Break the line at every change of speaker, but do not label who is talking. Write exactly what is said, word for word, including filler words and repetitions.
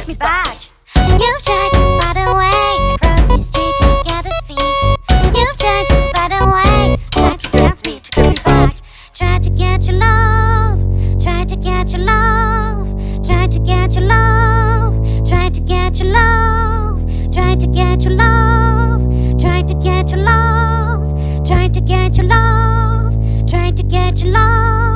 me back. You've tried to find a way across the street to get it fixed. You've tried to find a way, tried to ground me to come me back. Tried to get your love, tried to get your love, tried to get your love, tried to get your love, tried to get your love, tried to get your love, tried to get your love, tried to get your love.